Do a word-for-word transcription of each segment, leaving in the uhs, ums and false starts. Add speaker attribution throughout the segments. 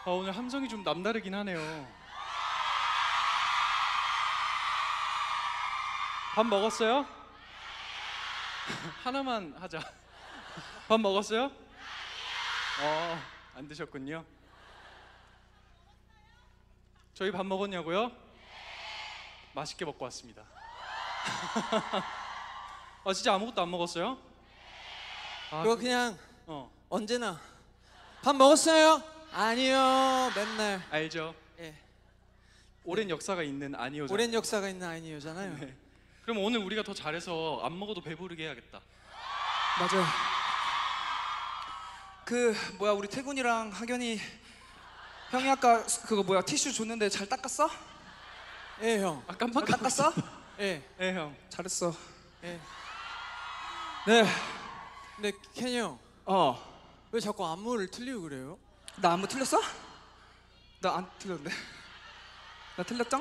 Speaker 1: 아, 오늘 함성이 좀 남다르긴 하네요. 밥 먹었어요? 하나만 하자. 밥 먹었어요? 어, 안 드셨군요. 저희 밥 먹었냐고요? 맛있게 먹고 왔습니다. 아, 진짜 아무것도 안 먹었어요? 아,
Speaker 2: 그거
Speaker 1: 그,
Speaker 2: 그냥
Speaker 1: 어,
Speaker 2: 언제나 밥 먹었어요? 아니요. 맨날.
Speaker 1: 알죠.
Speaker 2: 예.
Speaker 1: 오랜 역사가 있는 아니오잖아요.
Speaker 2: 오랜 역사가 있는 아니요잖아요.
Speaker 1: 네. 그럼 오늘 우리가 더 잘해서 안 먹어도 배부르게 해야겠다.
Speaker 3: 맞아요. 그 뭐야 우리 태군이랑 학연이 형이 아까 그거 뭐야 티슈 줬는데 잘 닦았어?
Speaker 2: 예, 형.
Speaker 1: 아, 깜빡
Speaker 3: 잘 닦았어?
Speaker 2: 예.
Speaker 1: 예, 형.
Speaker 3: 잘했어.
Speaker 2: 예.
Speaker 3: 네.
Speaker 2: 근데 켄이 형,
Speaker 3: 어.
Speaker 2: 왜 자꾸 안무를 틀리고 그래요?
Speaker 3: 나 안무 틀렸어? 나 안 틀렸는데. 나 틀렸죠?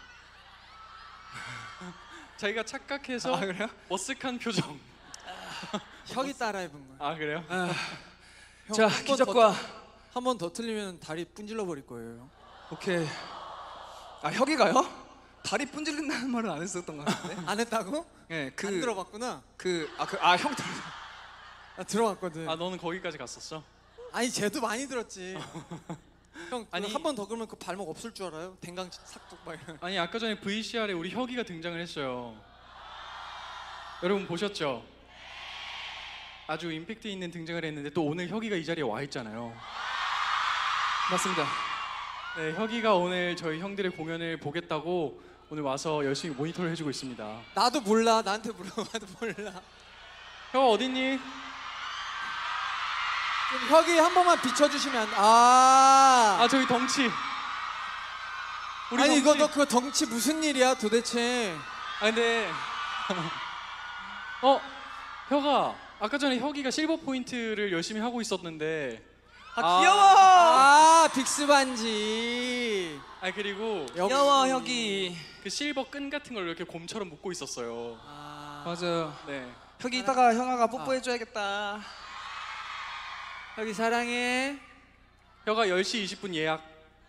Speaker 1: 자기가 착각해서
Speaker 3: 아 그래요?
Speaker 1: 머쓱한 표정.
Speaker 2: 혁이 따라 해본 거야.
Speaker 1: 아, 그래요?
Speaker 3: 아,
Speaker 2: 형,
Speaker 3: 자
Speaker 2: 한번
Speaker 3: 기적과
Speaker 2: 한 번 더 틀리면 다리 분질러 버릴 거예요.
Speaker 3: 오케이. 아 혁이가요? 다리 분질린다는 말은 안 했었던 것 같은데.
Speaker 2: 안 했다고?
Speaker 3: 예, 그
Speaker 2: 안 들어봤구나.
Speaker 3: 그 아 그 아 형 들어.
Speaker 2: 나 들어봤거든.
Speaker 1: 아, 너는 거기까지 갔었어?
Speaker 2: 아니 쟤도 많이 들었지. 형,
Speaker 1: 아니-
Speaker 2: 한 번 더 그러면 그 발목 없을 줄 알아요? 댕강 삭둑 막 이런.
Speaker 1: 아니, 아까 전에 브이씨알에 우리 혁이가 등장을 했어요. 여러분 보셨죠? 아주 임팩트 있는 등장을 했는데 또 오늘 혁이가 이 자리에 와 있잖아요.
Speaker 3: 맞습니다.
Speaker 1: 네, 혁이가 오늘 저희 형들의 공연을 보겠다고 오늘 와서 열심히 모니터를 해주고 있습니다.
Speaker 2: 나도 몰라. 나한테 물어봐도 몰라.
Speaker 1: 혁아 어딨니?
Speaker 2: 좀 혁이 한 번만 비춰주시면 안. 아.
Speaker 1: 아, 저기 덩치. 우리
Speaker 2: 아니
Speaker 1: 덩치.
Speaker 2: 이거 너 그거 덩치 무슨 일이야 도대체?
Speaker 1: 아, 근데 어, 혁아, 아까 전에 혁이가 실버 포인트를 열심히 하고 있었는데.
Speaker 3: 아, 귀여워.
Speaker 2: 아 빅스 반지.
Speaker 1: 아, 그리고
Speaker 3: 귀여워 혁이.
Speaker 1: 그 실버 끈 같은 걸 이렇게 곰처럼 묶고 있었어요.
Speaker 2: 아.
Speaker 3: 맞아요.
Speaker 1: 네.
Speaker 3: 혁이 이따가 형아가 뽀뽀해줘야겠다.
Speaker 2: 혁이 사랑해.
Speaker 1: 혁아 열 시 이십 분 예약.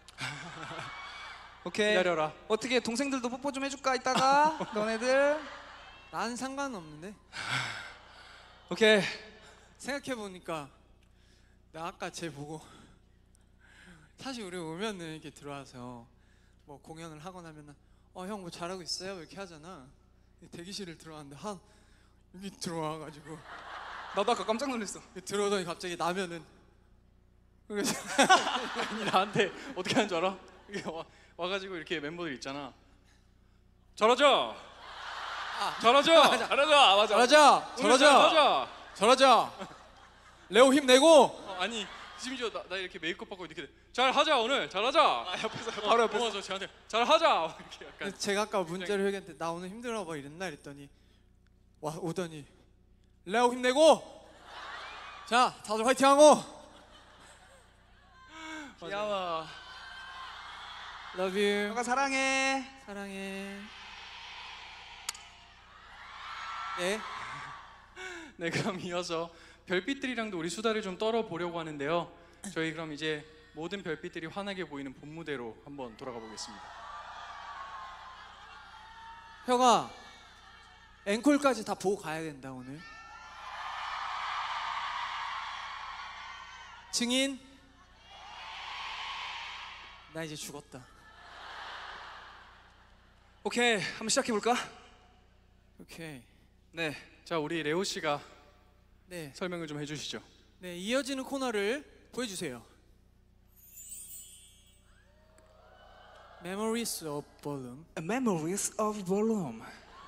Speaker 3: 오케이.
Speaker 1: 기다려라.
Speaker 3: 어떻게 동생들도 뽀뽀 좀 해줄까 이따가 너네들.
Speaker 2: 난 상관없는데.
Speaker 3: 오케이.
Speaker 2: 생각해 보니까 나 아까 쟤 보고 사실 우리 오면은 이렇게 들어와서 뭐 공연을 하고 나면은 어 형 뭐 잘하고 있어요 이렇게 하잖아. 대기실을 들어왔는데 한 여기 들어와가지고
Speaker 3: 나도 아까 깜짝 놀랐어.
Speaker 2: 들어오더니 갑자기 나면은 그래서
Speaker 1: 아니, 나한테 어떻게 하는 줄 알아? 이게 와, 와가지고 이렇게 멤버들 있잖아. 잘하자. 잘하자.
Speaker 3: 잘하자. 맞아.
Speaker 2: 저러자
Speaker 1: 우리
Speaker 2: 저러자
Speaker 1: 잘하자.
Speaker 2: 저러자 레오 힘내고.
Speaker 1: 어, 아니 심지어 나, 나 이렇게 메이크업 받고 이렇게 잘하자 오늘 잘하자.
Speaker 3: 아, 옆에서 바로 옆에서.
Speaker 1: 모아서 쟤한테 잘하자 이렇게 약간.
Speaker 2: 제가 아까 문자를 회견때 나 오늘 힘들어 봐 이랬나 이랬더니 와 오더니 레오 힘내고 자 다들 화이팅하고
Speaker 3: 귀여워.
Speaker 2: Love you
Speaker 3: 형아 사랑해.
Speaker 2: 사랑해. 네.
Speaker 1: 네, 그럼 이어서 별빛들이랑도 우리 수다를 좀 떨어보려고 하는데요. 저희 그럼 이제 모든 별빛들이 환하게 보이는 본 무대로 한번 돌아가 보겠습니다.
Speaker 2: 형아 앵콜까지 다 보고 가야 된다 오늘. 증인 나 이제 죽었다.
Speaker 3: 오케이. 한번 시작해 볼까?
Speaker 2: 오케이.
Speaker 3: 네.
Speaker 1: 자, 우리 레오 씨가
Speaker 2: 네.
Speaker 1: 설명을 좀 해주시죠.
Speaker 2: 네 이어지는 코너를 보여주세요. Memories of Volume.
Speaker 3: Memories of Volume.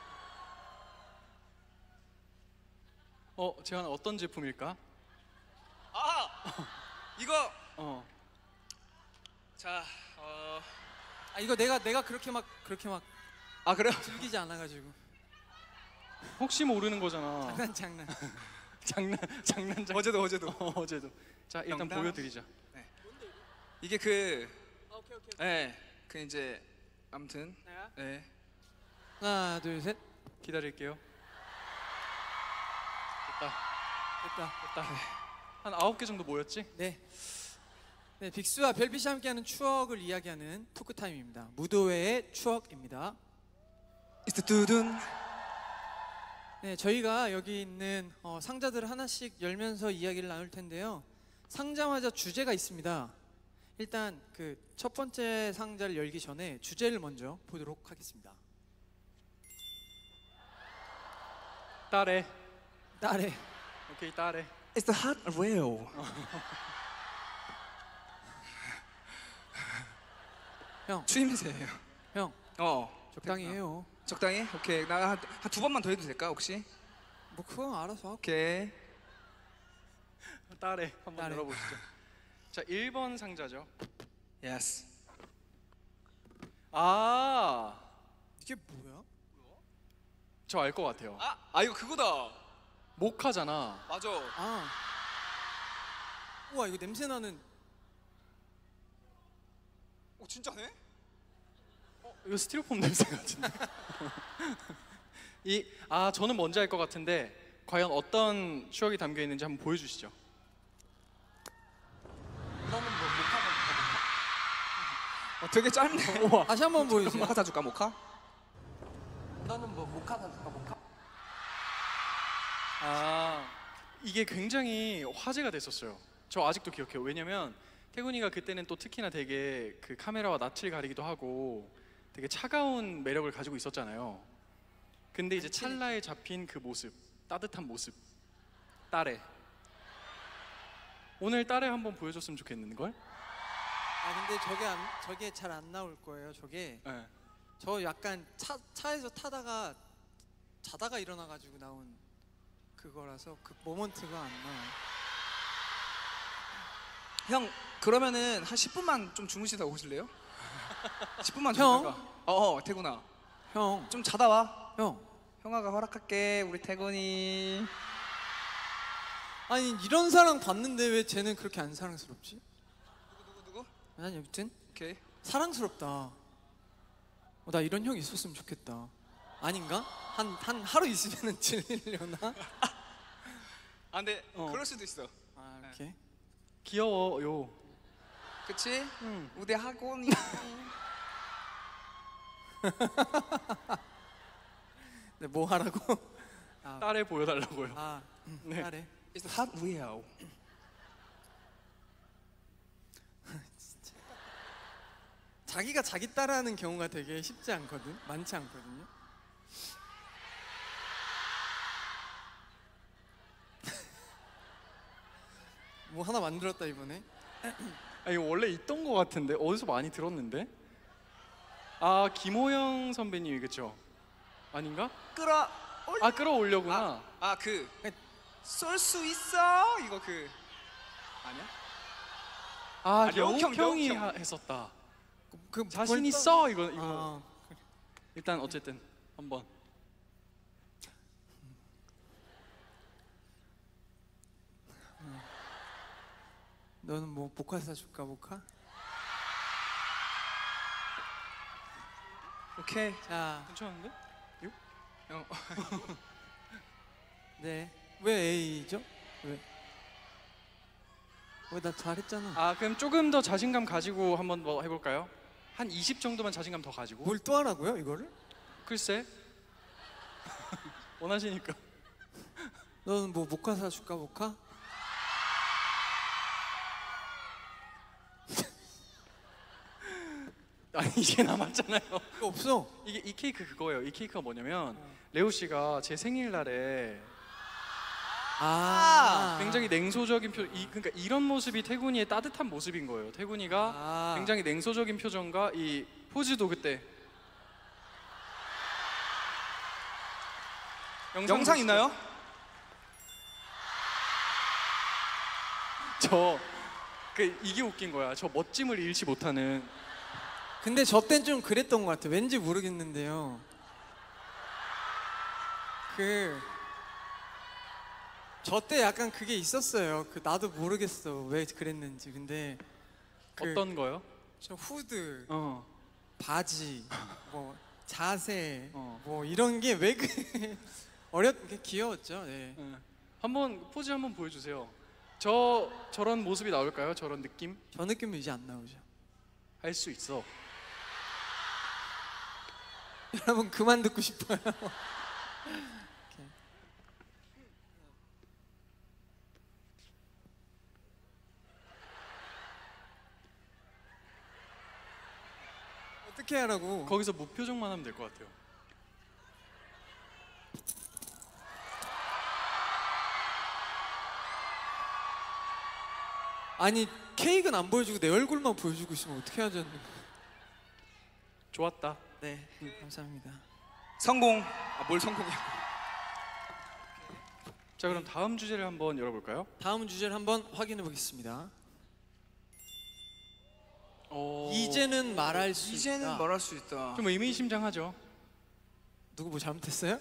Speaker 1: 어, 재환 어떤 제품일까?
Speaker 3: 아 이거
Speaker 1: 어,
Speaker 3: 자 어.
Speaker 2: 아 이거 내가 내가 그렇게 막 그렇게 막
Speaker 3: 아 그래요?
Speaker 2: 즐기지 않아가지고.
Speaker 1: 혹시 모르는 거잖아.
Speaker 2: 장난 장난.
Speaker 1: 장난, 장난, 장난.
Speaker 3: 어제도 어제도.
Speaker 1: 어, 어제도. 자, 일단
Speaker 3: 영당.
Speaker 1: 보여드리자.
Speaker 3: 이게 그
Speaker 2: 오케이 오케이.
Speaker 3: 예. 그 이제 아무튼
Speaker 2: 내가
Speaker 3: 예.
Speaker 2: 하나 둘 셋.
Speaker 1: 기다릴게요. 됐다,
Speaker 2: 됐다.
Speaker 1: 됐다. 한 아홉 개 정도 모였지?
Speaker 2: 네. 네, 빅스와 별빛이 함께하는 추억을 이야기하는 토크 타임입니다. 무도회의 추억입니다.
Speaker 3: 이스 두둔.
Speaker 2: 네, 저희가 여기 있는 어, 상자들을 하나씩 열면서 이야기를 나눌 텐데요. 상자마다 주제가 있습니다. 일단 그 첫 번째 상자를 열기 전에 주제를 먼저 보도록 하겠습니다.
Speaker 1: 딸에.
Speaker 2: 딸의
Speaker 1: 오케이 딸에.
Speaker 3: It's the hot whale.
Speaker 2: 형,
Speaker 3: 추임새예요.
Speaker 2: 형
Speaker 3: 어.
Speaker 2: 적당히 해요.
Speaker 3: 적당히? 오케이. 나 한 두 번만 더 해도 될까 혹시?
Speaker 2: 뭐 그건 알아서 하고.
Speaker 3: 오케이.
Speaker 1: 딸에 한번
Speaker 2: 딸에.
Speaker 1: 열어보시죠. 자 일 번 상자죠.
Speaker 3: 예스.
Speaker 1: 아,
Speaker 2: 이게 뭐야?
Speaker 1: 저 알 것 같아요.
Speaker 3: 아, 아 이거 그거다.
Speaker 1: 모카잖아.
Speaker 3: 맞아.
Speaker 2: 아, 우와 이거 냄새 나는.
Speaker 3: 오 진짜네?
Speaker 1: 이거 스티로폼 냄새 같은데. 이, 아 저는 뭔지 알 것 같은데 과연 어떤 추억이 담겨 있는지 한번 보여주시죠.
Speaker 3: 너는 뭐 모카 모카? 어 되게 짧네.
Speaker 1: 우와.
Speaker 2: 다시 한번 보여주세요.
Speaker 3: 모카 사줄까 모카?
Speaker 4: 너는 뭐 모카 사줄까 모카?
Speaker 1: 아 이게 굉장히 화제가 됐었어요. 저 아직도 기억해요. 왜냐면 태군이가 그때는 또 특히나 되게 그 카메라와 낯을 가리기도 하고 되게 차가운 매력을 가지고 있었잖아요. 근데 이제 찰나에 잡힌 그 모습, 따뜻한 모습, 딸에. 오늘 딸에 한번 보여줬으면 좋겠는 걸.
Speaker 2: 아 근데 저게 안, 저게 잘 안 나올 거예요. 저게
Speaker 1: 네.
Speaker 2: 저 약간 차 차에서 타다가 자다가 일어나가지고 나온 그거라서 그 모먼트가 안 나와요.
Speaker 3: 형 그러면은 한 십 분만 좀 주무시다 오실래요? 십 분만
Speaker 2: 형?
Speaker 3: 주무다가. 어, 어 태군아
Speaker 2: 형,
Speaker 3: 좀 자다 와.
Speaker 2: 형.
Speaker 3: 형아가 허락할게 우리 태군이.
Speaker 2: 아니 이런 사랑 봤는데 왜 쟤는 그렇게 안 사랑스럽지?
Speaker 3: 누구 누구 누구?
Speaker 2: 난 여튼
Speaker 3: 오케이.
Speaker 2: 사랑스럽다. 어, 나 이런 형 있었으면 좋겠다. 아닌가? 한, 한 하루 있으면 질리려나?
Speaker 3: 아 근데
Speaker 1: 어.
Speaker 3: 그럴 수도 있어.
Speaker 2: 아 이렇게.
Speaker 1: 귀여워요.
Speaker 3: 그치?
Speaker 1: 응.
Speaker 3: 우대 학원이.
Speaker 2: 네, 뭐 하라고? 아,
Speaker 1: 딸에 보여달라고요.
Speaker 2: 아 음,
Speaker 1: 네.
Speaker 2: 딸에.
Speaker 3: It's the hot wheel.
Speaker 2: 자기가 자기 따라하는 경우가 되게 쉽지 않거든. 많지 않거든요. 뭐 하나 만들었다 이번에.
Speaker 1: 아 이거 원래 있던 것 같은데 어디서 많이 들었는데. 아 김호영 선배님이겠죠? 아닌가?
Speaker 3: 끌어.
Speaker 1: 아 끌어올려구나.
Speaker 3: 아그 쏠 수 있어 이거 그 아니야?
Speaker 1: 아,
Speaker 3: 아, 려욱 형,
Speaker 1: 려욱형이
Speaker 3: 려욱 형.
Speaker 1: 하- 했었다.
Speaker 2: 그
Speaker 1: 자신
Speaker 2: 벌써-
Speaker 1: 있어 이거 이거.
Speaker 2: 아,
Speaker 1: 일단 어쨌든 한번.
Speaker 2: 너는 뭐 모카 사줄까 모카?
Speaker 3: 오케이.
Speaker 2: 자,
Speaker 1: 괜찮은데?
Speaker 3: 형
Speaker 2: 네. 왜 A죠? 왜? 왜 나 잘했잖아.
Speaker 1: 아 그럼 조금 더 자신감 가지고 한번 뭐 해볼까요? 한 이십 정도만 자신감 더 가지고.
Speaker 2: 뭘 또 하라고요 이거를?
Speaker 1: 글쎄. 원하시니까.
Speaker 2: 너는 뭐 모카 사줄까 모카?
Speaker 1: 아니 이게 남았잖아요.
Speaker 2: 이거 없어.
Speaker 1: 이게 이 케이크 그거예요. 이 케이크가 뭐냐면 레오 씨가 제 생일날에
Speaker 2: 아,
Speaker 1: 굉장히 냉소적인 표, 이, 그러니까 이런 모습이 태군이의 따뜻한 모습인 거예요. 태군이가
Speaker 2: 아.
Speaker 1: 굉장히 냉소적인 표정과 이 포즈도 그때
Speaker 3: 영상
Speaker 1: 보시죠.
Speaker 3: 있나요?
Speaker 1: 저 그 이게 웃긴 거야. 저 멋짐을 잃지 못하는.
Speaker 2: 근데 저 땐 좀 그랬던 것 같아. 왠지 모르겠는데요. 그 저 때 약간 그게 있었어요. 그 나도 모르겠어 왜 그랬는지. 근데 그
Speaker 1: 어떤 거요?
Speaker 2: 저 후드,
Speaker 1: 어.
Speaker 2: 바지, 뭐 자세,
Speaker 1: 어.
Speaker 2: 뭐 이런 게 왜 그 어렸 게 귀여웠죠. 네.
Speaker 1: 네. 한번 포즈 한번 보여주세요. 저 저런 모습이 나올까요? 저런 느낌?
Speaker 2: 저 느낌은 이제 안 나오죠.
Speaker 1: 할 수 있어.
Speaker 2: 여러분 그만 듣고 싶어요. 어떻게 하라고?
Speaker 1: 거기서 무표정만 하면 될 것 같아요.
Speaker 2: 아니 케이크는 안 보여주고 내 얼굴만 보여주고 있으면 어떻게 하자는?
Speaker 1: 좋았다.
Speaker 2: 네, 감사합니다.
Speaker 3: 성공. 아, 뭘 성공이야?
Speaker 1: 자, 그럼 다음 주제를 한번 열어볼까요?
Speaker 2: 다음 주제를 한번 확인해 보겠습니다.
Speaker 1: 어...
Speaker 2: 이제는 말할 수
Speaker 3: 이제는
Speaker 2: 있다.
Speaker 3: 말할 수 있다.
Speaker 1: 좀 의미심장하죠.
Speaker 2: 누구 뭐 잘못했어요?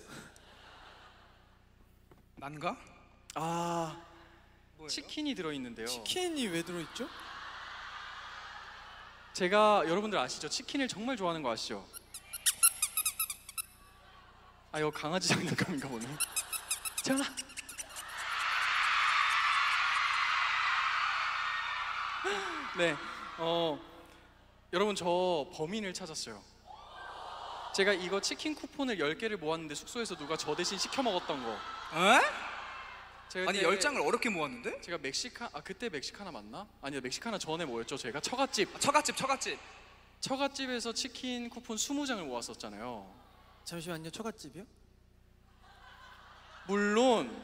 Speaker 3: 난가?
Speaker 1: 아,
Speaker 3: 뭐예요?
Speaker 1: 치킨이 들어있는데요.
Speaker 2: 치킨이 왜 들어있죠?
Speaker 1: 제가 여러분들 아시죠? 치킨을 정말 좋아하는 거 아시죠? 아, 이거 강아지 장난감인가 보네. 전화. 네, 어 여러분 저 범인을 찾았어요. 제가 이거 치킨 쿠폰을 열 개를 모았는데 숙소에서 누가 저 대신 시켜 먹었던 거.
Speaker 3: 에?
Speaker 1: 제가
Speaker 3: 아니
Speaker 1: 그때-
Speaker 3: 열 장을 어렵게 모았는데?
Speaker 1: 제가 멕시카 아 그때 멕시카나 맞나? 아니요 멕시카나 전에 뭐였죠? 제가 처갓집
Speaker 3: 아, 처갓집 처갓집.
Speaker 1: 처갓집에서 치킨 쿠폰 스무 장을 모았었잖아요.
Speaker 2: 잠시만요, 처갓집이요?
Speaker 1: 물론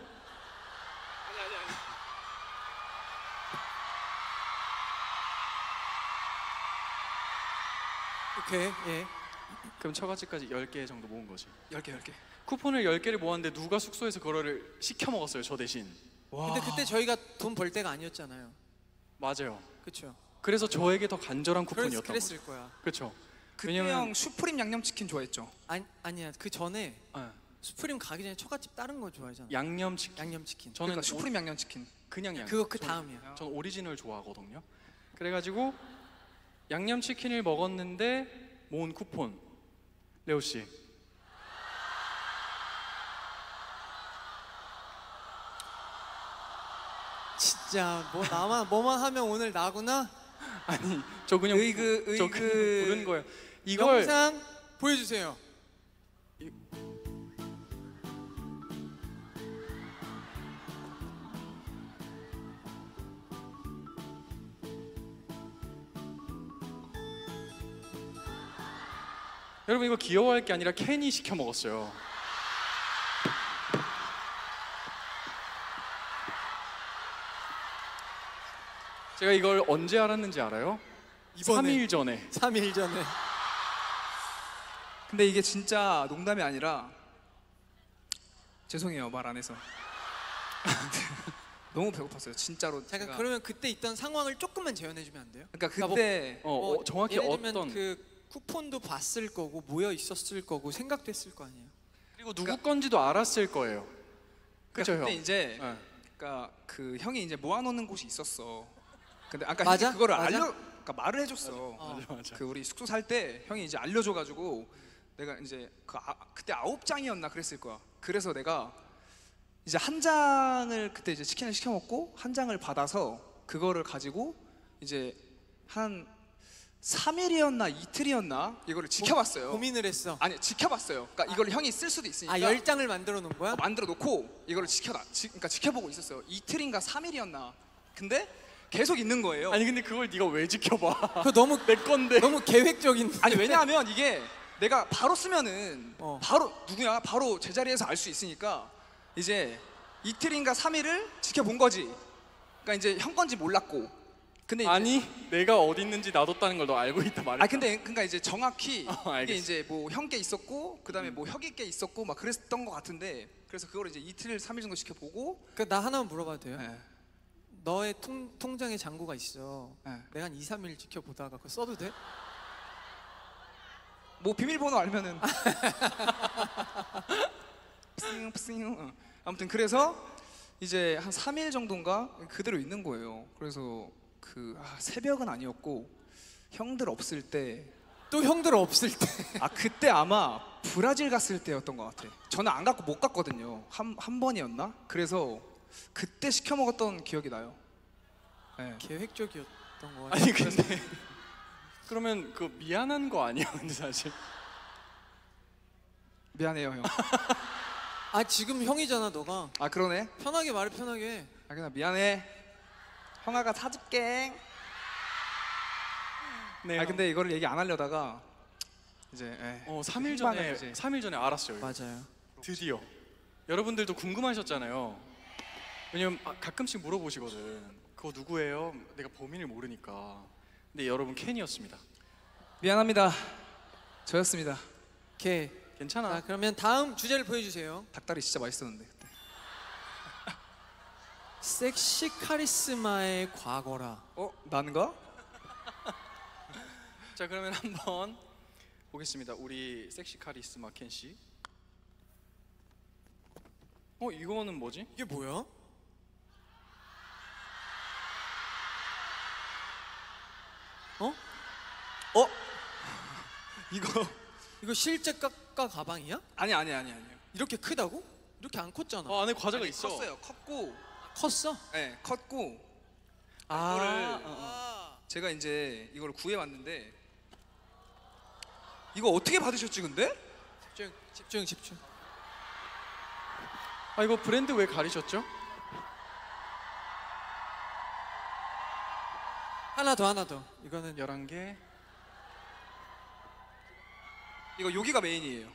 Speaker 2: 오케이, 예.
Speaker 1: 그럼 처갓집까지 열 개 정도 모은 거지.
Speaker 3: 열 개 열 개.
Speaker 1: 쿠폰을 열 개를 모았는데 누가 숙소에서 그거를 시켜 먹었어요, 저 대신.
Speaker 3: 와.
Speaker 2: 근데 그때 저희가 돈 벌 때가 아니었잖아요.
Speaker 1: 맞아요.
Speaker 2: 그렇죠?
Speaker 1: 그래서 저에게 더 간절한
Speaker 2: 그랬,
Speaker 1: 쿠폰이었던 거죠.
Speaker 2: 그랬을 거야.
Speaker 1: 그렇죠.
Speaker 3: 그때
Speaker 1: 왜냐면-
Speaker 3: 형 슈프림 양념치킨 좋아했죠?
Speaker 2: 아니 아니야, 그 전에
Speaker 1: 네.
Speaker 2: 스프림 가기 전에 처갓집 다른 거 좋아하잖아.
Speaker 1: 양념치킨.
Speaker 2: 양념치킨.
Speaker 1: 저는
Speaker 3: 그러니까
Speaker 1: 오-
Speaker 3: 슈프림 양념치킨.
Speaker 1: 그냥 양.
Speaker 2: 그거 그 다음이야.
Speaker 1: 전 오리지널 좋아하거든요. 그래가지고 양념치킨을 먹었는데 모은 쿠폰. 레오 씨.
Speaker 2: 진짜 뭐 나만 뭐만 하면 오늘 나구나.
Speaker 1: 아니 저 그냥
Speaker 3: 의그,
Speaker 1: 부, 저
Speaker 3: 의그.
Speaker 1: 그냥 부른 거예요. 이걸
Speaker 2: 영상 보여주세요.
Speaker 1: 여러분 이거 귀여워할 게 아니라 캔이 시켜 먹었어요. 제가 이걸 언제 알았는지 알아요?
Speaker 2: 이번에.
Speaker 1: 삼 일 전에.
Speaker 2: 삼 일 전에.
Speaker 3: 근데 이게 진짜 농담이 아니라 죄송해요 말 안 해서. 너무 배고팠어요 진짜로.
Speaker 2: 잠깐
Speaker 3: 제가.
Speaker 2: 그러면 그때 있던 상황을 조금만 재현해 주면 안 돼요?
Speaker 3: 그러니까
Speaker 2: 그러니까 뭐-
Speaker 3: 그때
Speaker 1: 어, 어, 정확히
Speaker 2: 예를 들면
Speaker 1: 어떤
Speaker 2: 그 쿠폰도 봤을 거고 모여 있었을 거고 생각도 했을 거 아니에요.
Speaker 1: 그리고 누구 건지도 알았을 거예요. 그죠
Speaker 3: 그러니까 그때
Speaker 1: 형?
Speaker 3: 이제
Speaker 1: 네.
Speaker 3: 그러니까 그 형이 이제 모아놓는 곳이 있었어. 근데 아까
Speaker 2: 맞아?
Speaker 3: 형이 그거를
Speaker 2: 맞아?
Speaker 3: 알려, 그러니까 말을 해줬어.
Speaker 2: 어.
Speaker 1: 맞아 맞아.
Speaker 3: 그 우리 숙소 살 때 형이 이제 알려줘가지고 내가 이제 그 아, 그때 아홉 장이었나 그랬을 거야. 그래서 내가 이제 한 장을 그때 이제 치킨을 시켜 먹고 한 장을 받아서 그거를 가지고 이제 한 삼 일이었나 이틀이었나 이거를 지켜봤어요.
Speaker 2: 고민을 했어.
Speaker 3: 아니 지켜봤어요. 그러니까 이걸 형이 쓸 수도 있으니까.
Speaker 2: 아, 열 장을 만들어 놓은 거야?
Speaker 3: 어, 만들어 놓고 이거를 지켜다. 지, 그러니까 지켜보고 있었어요. 이틀인가 삼 일이었나. 근데 계속 있는 거예요.
Speaker 1: 아니 근데 그걸 네가 왜 지켜봐?
Speaker 2: 그거 너무
Speaker 1: 내 건데.
Speaker 2: 너무 계획적인.
Speaker 3: 아니 왜냐하면 이게 내가 바로 쓰면은
Speaker 2: 어.
Speaker 3: 바로 누구야 바로 제자리에서 알 수 있으니까 이제 이틀인가 삼 일을 지켜본 거지. 그러니까 이제 형 건지 몰랐고. 근데 이제,
Speaker 1: 아니 내가 어디 있는지 놔뒀다는 걸 너 알고 있다 말이야.
Speaker 3: 아 근데 그러니까 이제 정확히
Speaker 1: 어,
Speaker 3: 이게
Speaker 1: 알겠어.
Speaker 3: 이제 뭐 형 게 있었고 그다음에 뭐 혁이 게 있었고 막 그랬던 것 같은데 그래서 그걸 이제 이틀 삼 일 정도 지켜보고.
Speaker 2: 그 나 하나만 물어봐도 돼요?
Speaker 3: 예.
Speaker 2: 너의 통, 통장에 잔고가 있어.
Speaker 3: 예.
Speaker 2: 내가 한 이, 삼 일 지켜보다가 그거 써도 돼?
Speaker 3: 뭐 비밀번호 알면은 푸싱 푸싱. 어. 아무튼 그래서 이제 한 삼 일 정도인가 그대로 있는 거예요. 그래서 그 아, 새벽은 아니었고 형들 없을 때.
Speaker 2: 또 형들 없을 때.
Speaker 3: 아 그때 아마 브라질 갔을 때였던 것 같아. 저는 안 갔고 못 갔거든요. 한, 한 번이었나? 그래서 그때 시켜 먹었던 기억이 나요. 네.
Speaker 2: 계획적이었던 거 같아요.
Speaker 1: 아니 근데 그러면 그 미안한 거 아니야 근데 사실.
Speaker 3: 미안해요 형.
Speaker 2: 아 지금 형이잖아 너가.
Speaker 3: 아 그러네.
Speaker 2: 편하게 말해 편하게.
Speaker 3: 아 그냥 미안해. 형아가 사줄게.
Speaker 1: 네.
Speaker 3: 아 근데 이거를 얘기 안 하려다가 이제 예.
Speaker 1: 어 삼 일
Speaker 3: 행방을
Speaker 1: 전에
Speaker 3: 이제-
Speaker 1: 삼 일 전에 알았어요.
Speaker 2: 맞아요.
Speaker 1: 드디어. 여러분들도 궁금하셨잖아요. 왜냐면 아, 가끔씩 물어보시거든. 그거 누구예요? 내가 범인을 모르니까. 근데 여러분 캔이었습니다.
Speaker 3: 미안합니다. 저였습니다.
Speaker 2: 오케이.
Speaker 1: 괜찮아.
Speaker 2: 자 그러면 다음 주제를 보여주세요.
Speaker 3: 닭다리 진짜 맛있었는데 그때.
Speaker 2: 섹시 카리스마의 과거라.
Speaker 3: 어 난가?
Speaker 1: 자 그러면 한번 보겠습니다. 우리 섹시 카리스마 켄 씨. 어 이거는 뭐지?
Speaker 2: 이게 뭐야? 어?
Speaker 3: 어? 이거
Speaker 2: 이거 실제 까까 가방이야?
Speaker 3: 아니 아니 아니 아니요.
Speaker 2: 이렇게 크다고? 이렇게 안 컸잖아.
Speaker 1: 어 안에 과자가
Speaker 3: 아니,
Speaker 1: 있어.
Speaker 3: 컸어요. 컸고,
Speaker 2: 컸어?
Speaker 3: 네, 컸고
Speaker 1: 아,
Speaker 3: 이거를
Speaker 1: 어, 어.
Speaker 2: 아,
Speaker 3: 제가 이제 이걸 구해왔는데 이거 어떻게 받으셨지 근데?
Speaker 2: 집중, 집중, 집중.
Speaker 1: 아 이거 브랜드 왜 가리셨죠?
Speaker 2: 하나 더, 하나 더. 이거는
Speaker 1: 열한 개.
Speaker 3: 이거 여기가 메인이에요.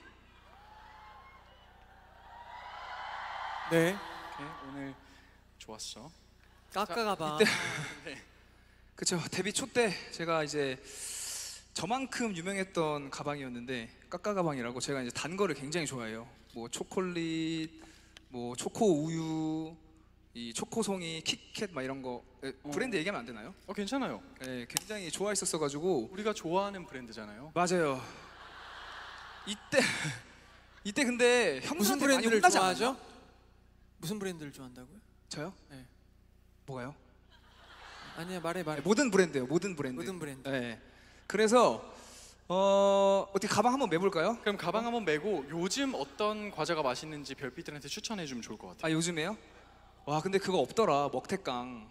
Speaker 2: 네.
Speaker 1: 오케이, 오늘 좋았어.
Speaker 2: 까까 가방.
Speaker 3: 그쵸. 데뷔 초 때 제가 이제 저만큼 유명했던 가방이었는데 까까 가방이라고. 제가 이제 단 거를 굉장히 좋아해요. 뭐 초콜릿, 뭐 초코 우유, 이 초코송이, kitkat 막 이런 거. 에, 브랜드 얘기하면 안 되나요?
Speaker 1: 어 괜찮아요.
Speaker 3: 네, 굉장히 좋아했었어가지고.
Speaker 1: 우리가 좋아하는 브랜드잖아요.
Speaker 3: 맞아요. 이때 이때 근데
Speaker 2: 무슨
Speaker 3: 형들한테 많이
Speaker 2: 브랜드를
Speaker 3: 혼나지
Speaker 2: 좋아하죠?
Speaker 3: 않았나?
Speaker 2: 무슨 브랜드를 좋아한다고요?
Speaker 3: 저요?
Speaker 2: 네.
Speaker 3: 뭐가요?
Speaker 2: 아니야, 말해, 말해.
Speaker 3: 네, 모든 브랜드요. 모든 브랜드.
Speaker 2: 모든 브랜드.
Speaker 3: 네. 그래서 어 어떻게 가방 한번 매볼까요?
Speaker 1: 그럼 가방 한번 메고 요즘 어떤 과자가 맛있는지 별빛들한테 추천해 주면 좋을 것 같아요.
Speaker 3: 아 요즘에요? 와 근데 그거 없더라. 먹태깡.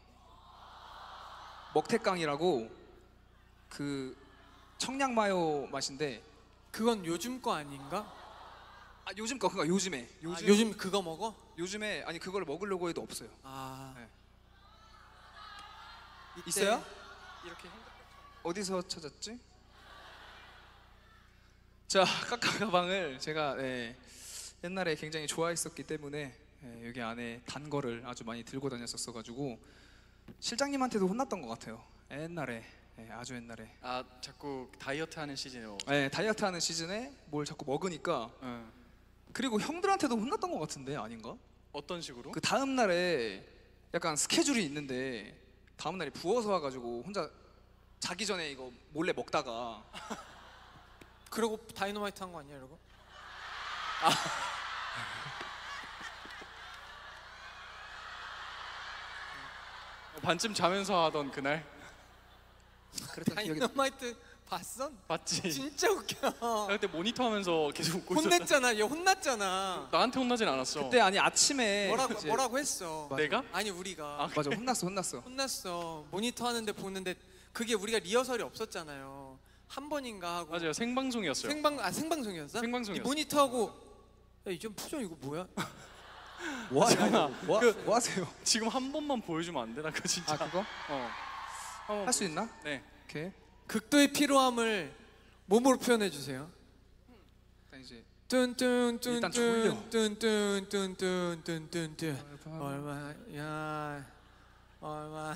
Speaker 3: 먹태깡이라고 그 청양 마요 맛인데.
Speaker 2: 그건 요즘 거 아닌가?
Speaker 3: 아 요즘 거 그거 요즘에.
Speaker 2: 요즘,
Speaker 3: 요즘
Speaker 2: 아, 요즘 그거 먹어?
Speaker 3: 요즘에 아니 그걸 먹으려고 해도 없어요.
Speaker 2: 아.
Speaker 3: 네.
Speaker 2: 이때
Speaker 3: 있어요?
Speaker 1: 이렇게
Speaker 3: 어디서 찾았지? 자, 까까 가방을 제가 네, 옛날에 굉장히 좋아했었기 때문에 네, 여기 안에 단 거를 아주 많이 들고 다녔었어가지고 실장님한테도 혼났던 것 같아요. 옛날에, 네, 아주 옛날에.
Speaker 1: 아 자꾸 다이어트 하는 시즌에
Speaker 3: 네, 다이어트 하는 시즌에 뭘 자꾸 먹으니까.
Speaker 1: 어,
Speaker 3: 그리고 형들한테도 혼났던 것 같은데 아닌가?
Speaker 1: 어떤 식으로?
Speaker 3: 그 다음 날에 약간 스케줄이 있는데 다음 날에 부어서 와가지고 혼자 자기 전에 이거 몰래 먹다가.
Speaker 2: 그러고 다이너마이트 한 거 아니야, 이러고?
Speaker 1: 반쯤 자면서 하던 그날
Speaker 3: 그랬던 기억이 나.
Speaker 2: 다이너마이트 봤어?
Speaker 1: 봤지?
Speaker 2: 진짜 웃겨.
Speaker 1: 나 그때 모니터 하면서 계속 웃고 있었다.
Speaker 2: 혼냈잖아, 얘 혼났잖아.
Speaker 1: 나한테 혼나진 않았어.
Speaker 3: 그때 아니 아침에
Speaker 2: 뭐라고
Speaker 3: 이제-
Speaker 2: 뭐라고 했어?
Speaker 3: 맞아.
Speaker 1: 내가?
Speaker 2: 아니 우리가
Speaker 1: 아,
Speaker 3: 맞아 혼났어 혼났어.
Speaker 2: 혼났어. 모니터 하는데 보는데 그게 우리가 리허설이 없었잖아요. 한 번인가 하고
Speaker 1: 맞아요. 생방송이었어요.
Speaker 2: 생방 아 생방송이었어?
Speaker 1: 생방송이었어.
Speaker 2: 이 모니터하고 야 이좀 표정 이거 뭐야?
Speaker 3: 뭐
Speaker 1: 지훈아,
Speaker 3: 하세요? 뭐,
Speaker 1: 그-
Speaker 3: 뭐 하세요?
Speaker 1: 지금 한 번만 보여주면 안 되나? 그 진짜.
Speaker 3: 아 그거
Speaker 1: 어.
Speaker 3: 할 수 있나?
Speaker 1: 네.
Speaker 3: 오케이.
Speaker 2: 극도의 피로함을 몸으로 표현해 주세요.
Speaker 3: 일단 이제
Speaker 2: 뚠뚠뚠뚠
Speaker 3: 일단 졸려.
Speaker 2: 뚠뚠뚠뚠뚠뚠 얼마야 얼마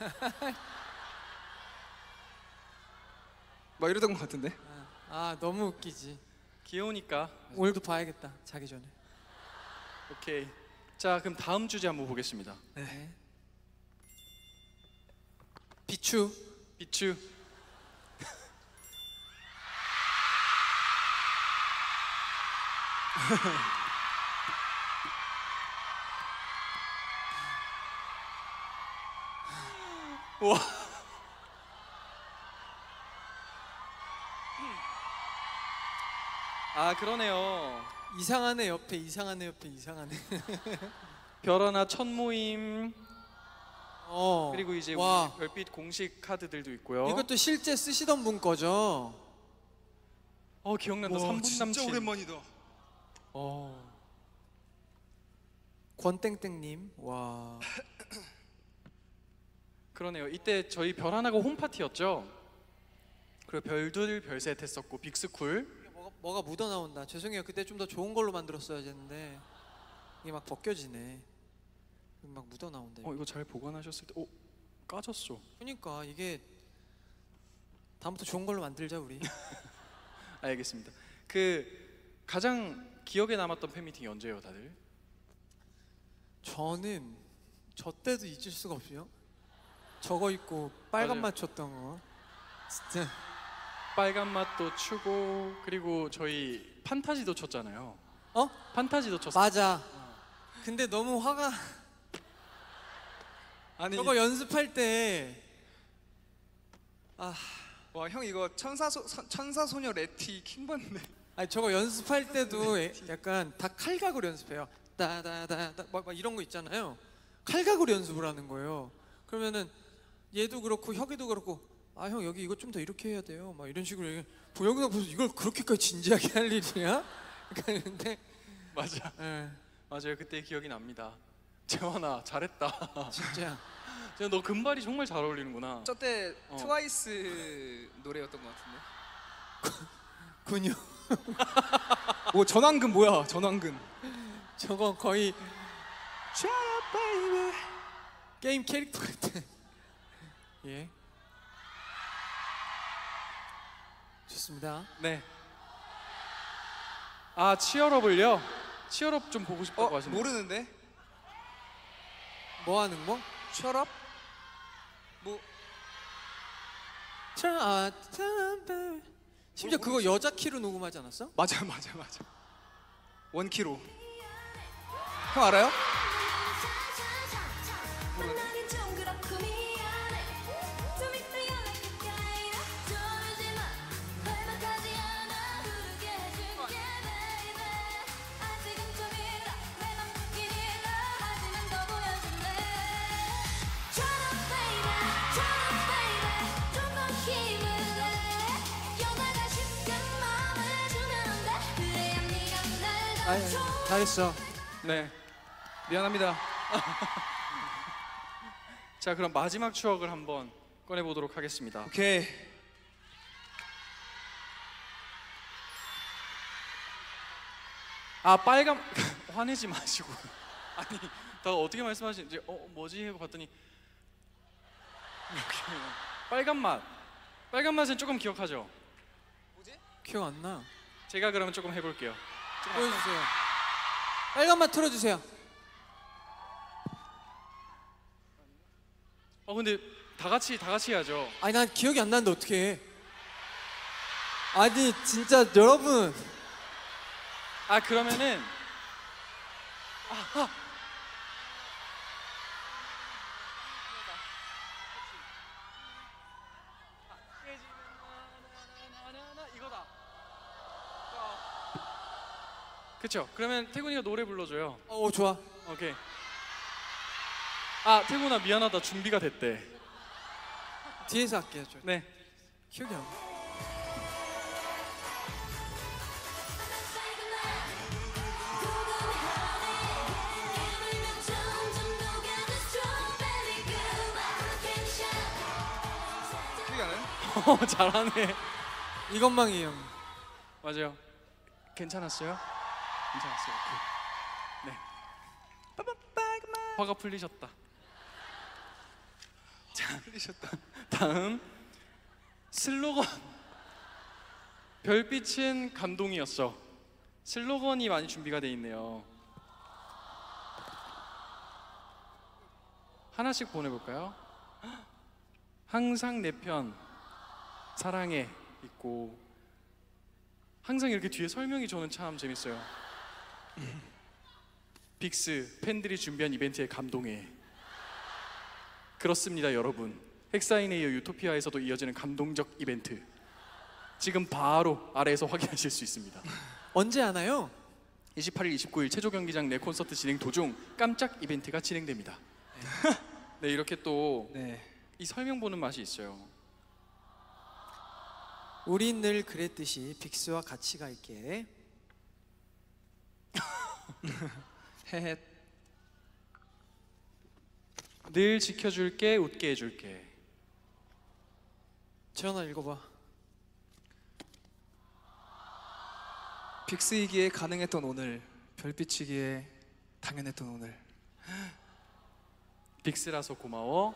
Speaker 3: 막 이러던 것 같은데.
Speaker 2: 아 너무 웃기지.
Speaker 1: 귀여우니까.
Speaker 2: 오늘도 봐야겠다 자기 전에.
Speaker 1: 오케이. 자 그럼 다음 주제 한번 보겠습니다.
Speaker 2: 네. 비추.
Speaker 1: 비추. 와. 아 그러네요.
Speaker 2: 이상하네 옆에 이상하네 옆에 이상하네.
Speaker 1: 별 하나 첫 모임.
Speaker 2: 어.
Speaker 1: 그리고 이제
Speaker 2: 와.
Speaker 1: 우리 별빛 공식 카드들도 있고요.
Speaker 2: 이것도 실제 쓰시던 분 거죠?
Speaker 1: 어 기억난다.
Speaker 3: 와,
Speaker 1: 삼 분
Speaker 3: 진짜
Speaker 1: 남친.
Speaker 3: 오랜만이다.
Speaker 1: 어.
Speaker 2: 권땡땡님. 와.
Speaker 1: 그러네요. 이때 저희 별 하나가 홈파티였죠. 그리고 별들 별셋 했었고 빅스쿨.
Speaker 2: 뭐가, 뭐가 묻어 나온다. 죄송해요. 그때 좀 더 좋은 걸로 만들었어야 했는데 이게 막 벗겨지네. 막 묻어 나온다.
Speaker 1: 어 이거 잘 보관하셨을 때, 오 까졌어.
Speaker 2: 그러니까 이게 다음부터 좋은 걸로 만들자 우리.
Speaker 1: 알겠습니다. 그 가장 기억에 남았던 팬미팅이 언제예요, 다들?
Speaker 2: 저는 저 때도 잊을 수가 없어요. 저거 입고 빨간
Speaker 1: 맞아요.
Speaker 2: 맛 쳤던 거. 진짜.
Speaker 1: 빨간 맛도 추고 그리고 저희 판타지도 쳤잖아요.
Speaker 2: 어?
Speaker 1: 판타지도 쳤어요.
Speaker 2: 맞아. 근데 너무 화가.
Speaker 3: 아니
Speaker 2: 저거 연습할 때. 아,
Speaker 3: 와 형 이거 천사소 선- 천사소녀 레티 킹받네.
Speaker 2: 아니 저거 연습할 때도 에- 약간 다 칼각으로 연습해요. 따다다다 막, 막 이런 거 있잖아요. 칼각으로 연습을 하는 거예요. 그러면은 얘도 그렇고 혁이도 그렇고 아 형 여기 이거 좀 더 이렇게 해야 돼요. 막 이런 식으로 얘기. 보영이가 무슨 이걸 그렇게까지 진지하게 할 일이야? 그런데
Speaker 1: 맞아.
Speaker 2: 예,
Speaker 1: 맞아요. 그때 기억이 납니다. 재환아 잘했다.
Speaker 2: 진짜
Speaker 1: 야, 너 금발이 정말 잘 어울리는구나.
Speaker 3: 저때
Speaker 1: 어.
Speaker 3: 트와이스 노래였던 것 같은데.
Speaker 2: 군요.
Speaker 3: 뭐 전완근 뭐야 전완근.
Speaker 2: 저거 거의 게임 캐릭터 같아. 예. 좋습니다.
Speaker 1: 네. 아 치얼업을요? 치얼업 좀 보고 싶다고
Speaker 3: 어
Speaker 1: 하시네요.
Speaker 3: 모르는데.
Speaker 2: 뭐 하는 거?
Speaker 3: 철업? 뭐
Speaker 2: 차, 심지어 그거 여자 키로 녹음하지 않았어?
Speaker 3: 맞아 맞아 맞아. 원키로. 형 알아요?
Speaker 2: 아니, 아니, 다 했어.
Speaker 1: 네.
Speaker 3: 미안합니다.
Speaker 1: 자 그럼 마지막 추억을 한번 꺼내 보도록 하겠습니다.
Speaker 3: 오케이.
Speaker 1: 아 빨간 화내지 마시고. 아니 나 어떻게 말씀하시는지 어 뭐지 하고 봤더니 이렇게 빨간 맛. 빨간 맛은 조금 기억하죠?
Speaker 2: 기억 안 나.
Speaker 1: 제가 그러면 조금 해볼게요.
Speaker 2: 보여주세요. 빨간 맛 틀어주세요.
Speaker 1: 어 근데 다 같이 다 같이 해야죠.
Speaker 2: 아니 난 기억이 안 나는데 어떻게 해? 아니 진짜 여러분
Speaker 1: 아 그러면은 이거다. 그쵸? 그러면 태군이가 노래 불러줘요.
Speaker 2: 어 좋아.
Speaker 1: 오케이. 아 태군아 미안하다 준비가 됐대.
Speaker 2: 뒤에서 할게요. 저.
Speaker 1: 네.
Speaker 2: 기억이 안 나.
Speaker 3: 기억이 안 나요?
Speaker 1: 어, 잘하네.
Speaker 2: 이것망이 형.
Speaker 1: 맞아요. 괜찮았어요? 괜찮았어요. 오케이. 네. 화가 풀리셨다. 자,
Speaker 3: 풀리셨다.
Speaker 1: 다음 슬로건. 별빛은 감동이었어. 슬로건이 많이 준비가 돼 있네요. 하나씩 보내볼까요? 항상 내 편 사랑해 있고 항상 이렇게 뒤에 설명이 저는 참 재밌어요. 빅스 팬들이 준비한 이벤트에 감동해. 그렇습니다 여러분. 헥사인에 이어 유토피아에서도 이어지는 감동적 이벤트 지금 바로 아래에서 확인하실 수 있습니다.
Speaker 2: 언제 하나요?
Speaker 1: 이십팔 일, 이십구 일 체조 경기장 내 콘서트 진행 도중 깜짝 이벤트가 진행됩니다. 네, 이렇게 또
Speaker 3: 네.
Speaker 1: 이 설명 보는 맛이 있어요.
Speaker 2: 우린 늘 그랬듯이 빅스와 같이 갈게.
Speaker 3: 헤헷.
Speaker 1: 늘 지켜줄게, 웃게 해줄게.
Speaker 2: 재현아 읽어봐.
Speaker 3: 빅스이기에 가능했던 오늘, 별빛이기에 당연했던 오늘.
Speaker 1: 빅스라서 고마워.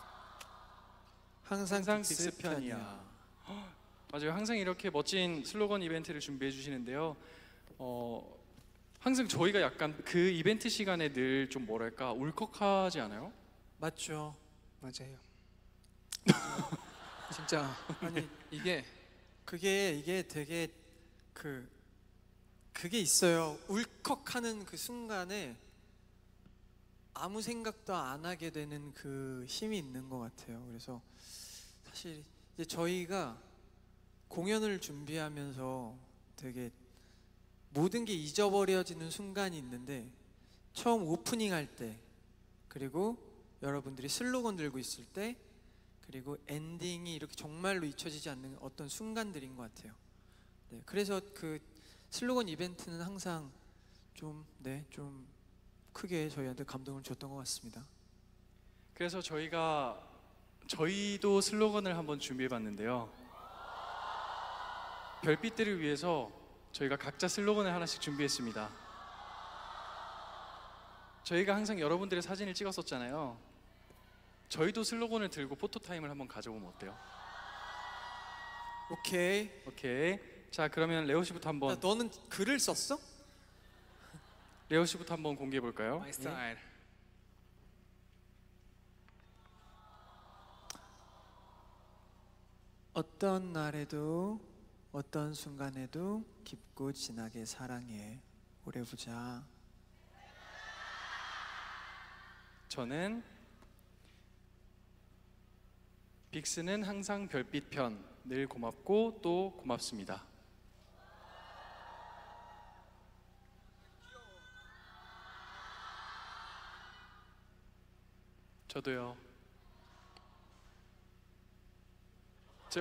Speaker 2: 항상,
Speaker 1: 항상
Speaker 2: 빅스,
Speaker 1: 빅스 편이야.
Speaker 2: 편이야.
Speaker 1: 헉, 맞아요. 항상 이렇게 멋진 슬로건 이벤트를 준비해 주시는데요. 어, 항상 저희가 약간 그 이벤트 시간에 늘 좀 뭐랄까 울컥하지 않아요?
Speaker 2: 맞죠.
Speaker 3: 맞아요. 진짜
Speaker 2: 아니
Speaker 3: 이게
Speaker 2: 그게 이게 되게 그 그게 있어요. 울컥하는 그 순간에 아무 생각도 안 하게 되는 그 힘이 있는 것 같아요. 그래서 사실 이제 저희가 공연을 준비하면서 되게 모든 게 잊어버려지는 순간이 있는데 처음 오프닝 할 때 그리고 여러분들이 슬로건 들고 있을 때 그리고 엔딩이 이렇게 정말로 잊혀지지 않는 어떤 순간들인 것 같아요. 네, 그래서 그 슬로건 이벤트는 항상 좀, 네, 좀 크게 저희한테 감동을 줬던 것 같습니다.
Speaker 1: 그래서 저희가 저희도 슬로건을 한번 준비해 봤는데요. 별빛들을 위해서 저희가 각자 슬로건을 하나씩 준비했습니다. 저희가 항상 여러분들의 사진을 찍었었잖아요. 저희도 슬로건을 들고 포토타임을 한번 가져보면 어때요?
Speaker 2: 오케이.
Speaker 1: 오케이. 자, 그러면 레오 씨부터 한번
Speaker 2: 야, 너는 글을 썼어?
Speaker 1: 레오 씨부터 한번 공개해 볼까요?
Speaker 3: 마이 스타일.
Speaker 2: 어떤 날에도 어떤 순간에도 깊고 진하게 사랑해. 오래 보자.
Speaker 1: 저는 빅스는 항상 별빛 편, 늘 고맙고 또 고맙습니다. 저도요. 저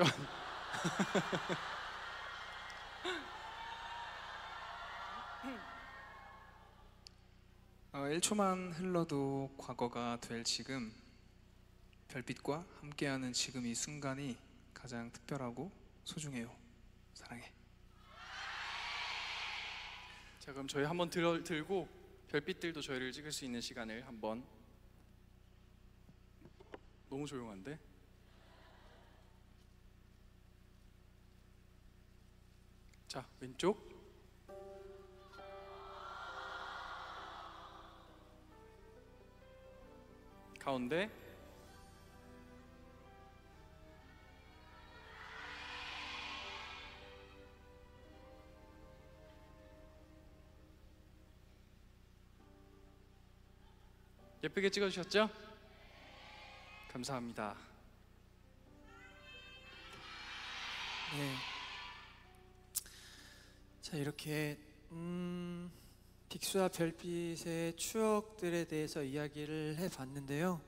Speaker 3: 어, 일 초만 흘러도 과거가 될 지금, 별빛과 함께하는 지금 이 순간이 가장 특별하고 소중해요. 사랑해.
Speaker 1: 자, 그럼 저희 한번 들, 들고 별빛들도 저희를 찍을 수 있는 시간을 한번. 너무 조용한데? 자, 왼쪽. 가운데. 예쁘게 찍어주셨죠? 감사합니다.
Speaker 2: 네. 자, 이렇게 음, 빅스와 별빛의 추억들에 대해서 이야기를 해봤는데요.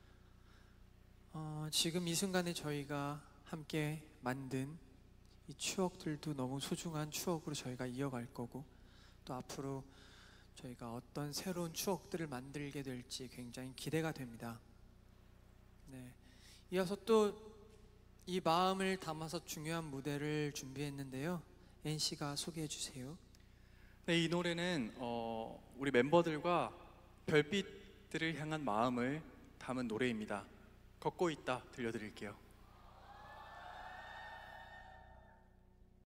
Speaker 2: 어, 지금 이 순간에 저희가 함께 만든 이 추억들도 너무 소중한 추억으로 저희가 이어갈 거고 또 앞으로 저희가 어떤 새로운 추억들을 만들게 될지 굉장히 기대가 됩니다. 네. 이어서 또 이 마음을 담아서 중요한 무대를 준비했는데요. 엔씨가 소개해 주세요.
Speaker 1: 네, 이 노래는 어, 우리 멤버들과 별빛들을 향한 마음을 담은 노래입니다. 걷고 있다 들려드릴게요.